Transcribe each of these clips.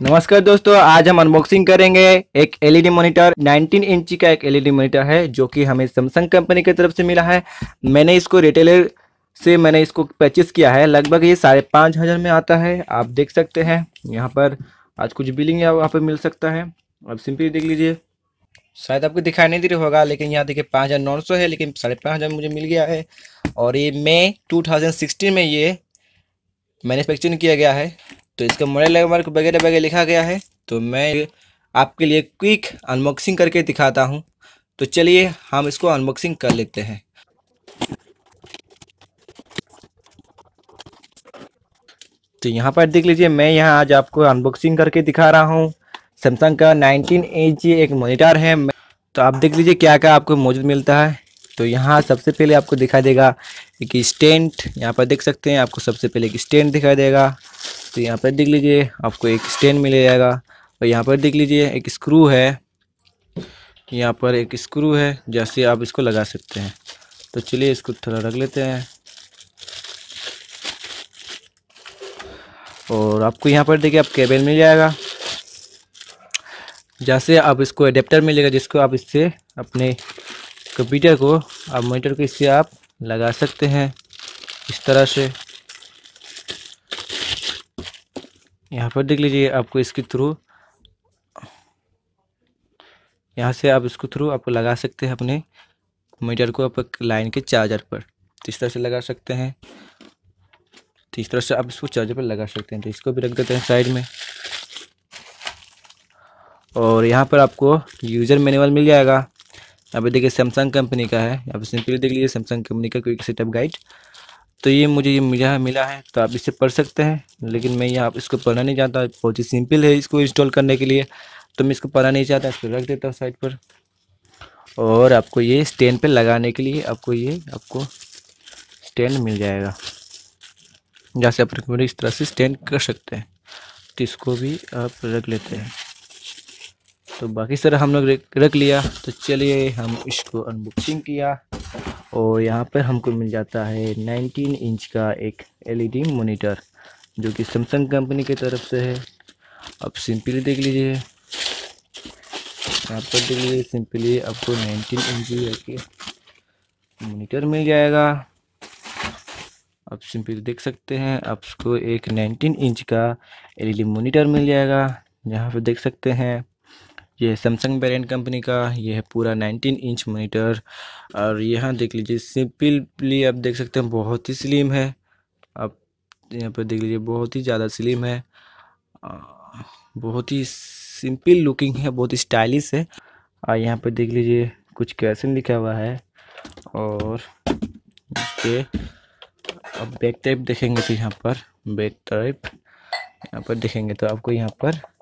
नमस्कार दोस्तों, आज हम अनबॉक्सिंग करेंगे एक एलईडी मॉनिटर। 19 इंची का एक एलईडी मॉनिटर है जो कि हमें सैमसंग कंपनी की तरफ से मिला है। मैंने इसको रिटेलर से परचेस किया है। लगभग ये 5,500 में आता है। आप देख सकते हैं यहाँ पर आज कुछ बिलिंग यहाँ पर मिल सकता है। अब सिंपली देख लीजिए, शायद आपको दिखाई नहीं दे रहा होगा, लेकिन यहाँ देखिए 5,900 है, लेकिन 5,500 में मुझे मिल गया है। और ये मई 2016 में ये मैन्युफैक्चरिंग किया गया है। तो इसका मॉडल नंबर वगैरह वगैरह लिखा गया है। तो मैं आपके लिए क्विक अनबॉक्सिंग करके दिखाता हूं। तो चलिए हम इसको अनबॉक्सिंग कर लेते हैं। तो यहाँ पर देख लीजिए, मैं यहाँ आज आपको अनबॉक्सिंग करके दिखा रहा हूँ। सैमसंग का 19 इंच एक मॉनिटर है। तो आप देख लीजिए क्या क्या आपको मौजूद मिलता है। तो यहाँ सबसे पहले आपको दिखाई देगा एक स्टैंड। यहाँ पर देख सकते हैं, आपको सबसे पहले एक स्टैंड दिखाई देगा। तो यहाँ पर देख लीजिए आपको एक स्टैंड मिल जाएगा। और यहाँ पर देख लीजिए एक स्क्रू है। यहाँ पर एक स्क्रू है, जैसे आप इसको लगा सकते हैं। तो चलिए इसको थोड़ा रख लेते हैं। और आपको यहाँ पर देखिए आप केबल मिल जाएगा, जैसे आप इसको एडेप्टर मिलेगा, जिसको आप इससे अपने कंप्यूटर को आप मॉनिटर को इससे आप लगा सकते हैं इस तरह से। यहाँ पर देख लीजिए आपको इसके थ्रू, यहाँ से आप इसको थ्रू आपको लगा सकते हैं अपने मॉनिटर को आप लाइन के चार्जर पर। तो इस तरह से लगा सकते हैं। तो इस तरह से आप इसको चार्जर पर लगा सकते हैं। तो इसको भी रख देते हैं साइड में। और यहाँ पर आपको यूज़र मैनुअल मिल जाएगा। यहाँ पे देखिए सैमसंग कंपनी का है। यहाँ पे सिंपली देख लीजिए सैमसंग कंपनी का क्विक सेटअप गाइड। तो ये मुझे मिला है, तो आप इसे पढ़ सकते हैं। लेकिन मैं यहाँ इसको पढ़ना नहीं चाहता, बहुत ही सिंपल है इसको इंस्टॉल करने के लिए। तो मैं इसको पढ़ना नहीं चाहता, इसको रख देता हूँ साइड पर। और आपको ये स्टैंड पे लगाने के लिए आपको स्टैंड मिल जाएगा, जैसे आप इस तरह से स्टैंड कर सकते हैं। तो इसको भी आप रख लेते हैं। तो बाकी सारा हम लोग रख लिया। तो चलिए हम इसको अनबॉक्सिंग किया। और यहाँ पर हमको मिल जाता है 19 इंच का एक एलईडी मॉनिटर, जो कि सैमसंग कंपनी की तरफ से है। अब सिंपली देख लीजिए, यहाँ पर देख लीजिए सिंपली आपको 19 इंच की मॉनिटर मिल जाएगा। आप सिंपली देख सकते हैं, आपको एक 19 इंच का एलईडी मॉनिटर मिल जाएगा। यहाँ पर देख सकते हैं ये सैमसंग वेरिएंट कंपनी का ये है पूरा 19 इंच मॉनिटर। और यहाँ देख लीजिए सिंपली आप देख सकते हैं बहुत ही स्लिम है। आप यहाँ पर देख लीजिए बहुत ही ज़्यादा स्लिम है, बहुत ही सिंपल लुकिंग है, बहुत ही स्टाइलिश है। और यहाँ पर देख लीजिए कुछ कैप्शन लिखा हुआ है। और इसके अब बैक टाइप देखेंगे तो यहाँ पर बैक टाइप यहाँ पर देखेंगे तो आपको यहाँ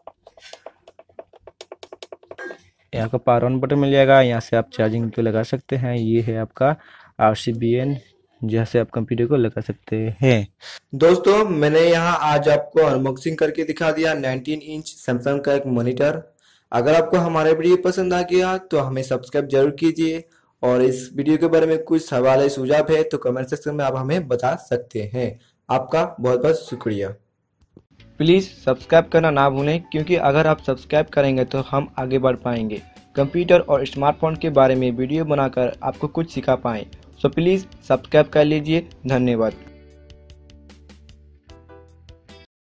का पावर ऑन बटन मिल जाएगा। यहाँ से आप चार्जिंग को लगा सकते हैं। ये है आपका RCBN, जैसे आप कंप्यूटर को लगा सकते हैं। दोस्तों मैंने यहाँ आज आपको अनबॉक्सिंग करके दिखा दिया 19 इंच सैमसंग का एक मॉनिटर। अगर आपको हमारे वीडियो पसंद आ गया तो हमें सब्सक्राइब जरूर कीजिए। और इस वीडियो के बारे में कुछ सवाल है सुझाव है तो कमेंट सेक्शन में आप हमें बता सकते हैं। आपका बहुत बहुत शुक्रिया। प्लीज़ सब्सक्राइब करना ना भूलें, क्योंकि अगर आप सब्सक्राइब करेंगे तो हम आगे बढ़ पाएंगे, कंप्यूटर और स्मार्टफोन के बारे में वीडियो बनाकर आपको कुछ सिखा पाएँ। सो प्लीज़ सब्सक्राइब कर लीजिए। धन्यवाद।